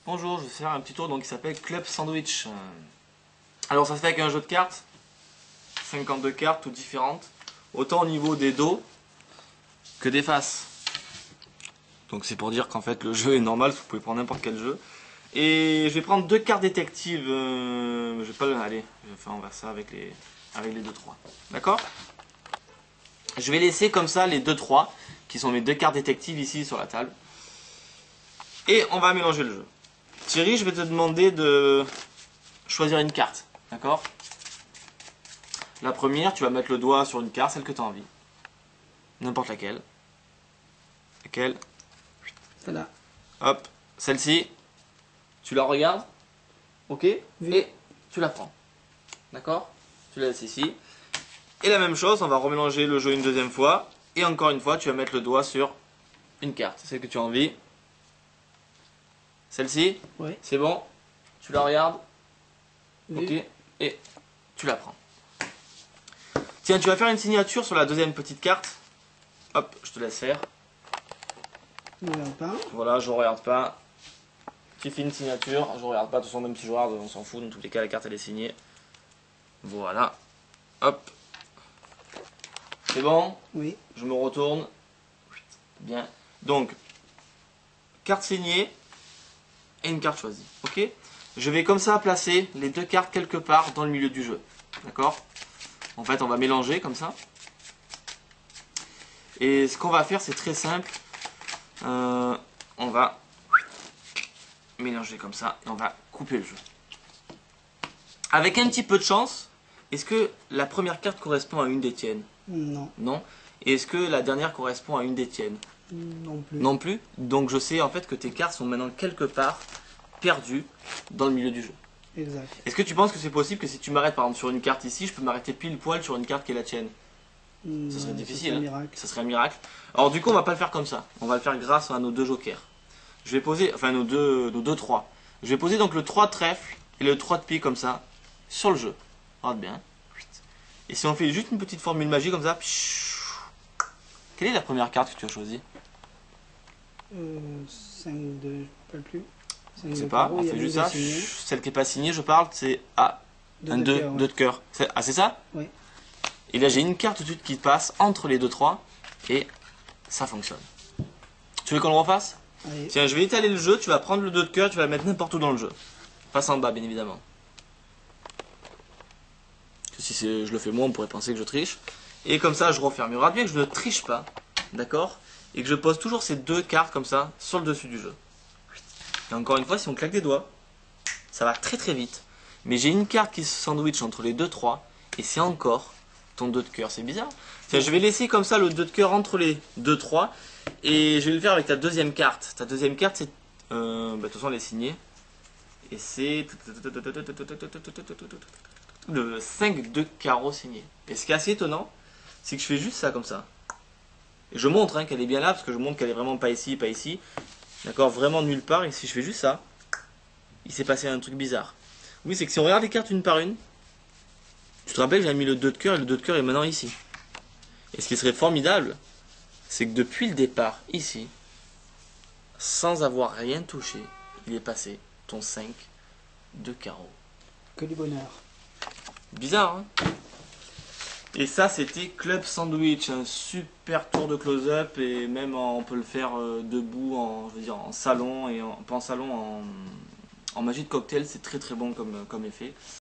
Bonjour, je vais faire un petit tour donc, qui s'appelle Club Sandwich. Alors ça se fait avec un jeu de cartes, 52 cartes toutes différentes, autant au niveau des dos que des faces. Donc c'est pour dire qu'en fait le jeu est normal, vous pouvez prendre n'importe quel jeu. Et je vais prendre deux cartes détectives, je vais pas le... Allez, je vais faire on va ça avec les 2-3. D'accord? Je vais laisser comme ça les 2-3, qui sont mes deux cartes détectives ici sur la table. Et on va mélanger le jeu. Thierry, je vais te demander de choisir une carte, d'accord? La première, tu vas mettre le doigt sur une carte, celle que tu as envie. N'importe laquelle. Laquelle? Celle-là. Hop, celle-ci. Tu la regardes, ok? Oui. Et tu la prends. D'accord? Tu la laisses ici. Et la même chose, on va remélanger le jeu une deuxième fois. Et encore une fois, tu vas mettre le doigt sur une carte, celle que tu as envie. Celle-ci? Oui. C'est bon? Tu la regardes? Oui. Ok? Et tu la prends. Tiens, tu vas faire une signature sur la deuxième petite carte. Hop, je te laisse faire. Ne regarde pas. Voilà, je regarde pas. Tu fais une signature, je regarde pas, de toute façon même si je regarde, on s'en fout, dans tous les cas la carte elle est signée. Voilà. Hop. C'est bon? Oui. Je me retourne. Bien. Donc, carte signée et une carte choisie. Ok? Je vais comme ça placer les deux cartes quelque part dans le milieu du jeu. D'accord? En fait, on va mélanger comme ça. Et ce qu'on va faire, c'est très simple. On va mélanger comme ça et on va couper le jeu. Avec un petit peu de chance, est-ce que la première carte correspond à une des tiennes? Non. Non. Et est-ce que la dernière correspond à une des tiennes? Non plus. Non plus. Donc je sais en fait que tes cartes sont maintenant quelque part perdues dans le milieu du jeu. Exact. Est-ce que tu penses que c'est possible que si tu m'arrêtes par exemple sur une carte ici, je peux m'arrêter pile poil sur une carte qui est la tienne? Ça serait difficile. Un Hein. miracle. Ça serait un miracle. Alors du coup on va pas le faire comme ça. On va le faire grâce à nos deux jokers. Je vais poser, enfin nos deux 3. Je vais poser donc le 3 de trèfle et le 3 de pique comme ça sur le jeu. Regarde bien. Et si on fait juste une petite formule magique comme ça. Quelle est la première carte que tu as choisie? 5 de... je ne plus. Je sais pas, on fait juste ça. Celle qui n'est pas signée, je parle, c'est un 2 de cœur. Ah, c'est ça? Oui. Et là, j'ai une carte tout de suite qui passe entre les 2-3 et ça fonctionne. Tu veux qu'on le refasse? Allez. Tiens, je vais étaler le jeu. Tu vas prendre le 2 de cœur, tu vas le mettre n'importe où dans le jeu. Pas en bas, bien évidemment. Si je le fais moi, on pourrait penser que je triche. Et comme ça, je referme. Il y aura bien que je ne triche pas, d'accord? Et que je pose toujours ces deux cartes comme ça sur le dessus du jeu. Et encore une fois, si on claque des doigts, ça va très très vite. Mais j'ai une carte qui se sandwich entre les 2-3 et c'est encore ton 2 de cœur. C'est bizarre. Tiens, je vais laisser comme ça le 2 de cœur entre les 2-3 et je vais le faire avec ta deuxième carte. Ta deuxième carte, c'est... de toute façon, elle est signée. Et c'est... le 5 de carreau signé. Et ce qui est assez étonnant, c'est que je fais juste ça comme ça. Et je montre qu'elle est bien là, parce que je montre qu'elle est vraiment pas ici, pas ici. D'accord, vraiment nulle part. Et si je fais juste ça, il s'est passé un truc bizarre. Oui, c'est que si on regarde les cartes une par une, tu te rappelles que j'avais mis le 2 de cœur et le 2 de cœur est maintenant ici. Et ce qui serait formidable, c'est que depuis le départ, ici, sans avoir rien touché, il est passé ton 5 de carreau. Que du bonheur. Bizarre, hein? Et ça, c'était Club Sandwich, un super tour de close-up et même on peut le faire debout, je veux dire, en salon et pas en salon, en magie de cocktail, c'est très très bon comme effet.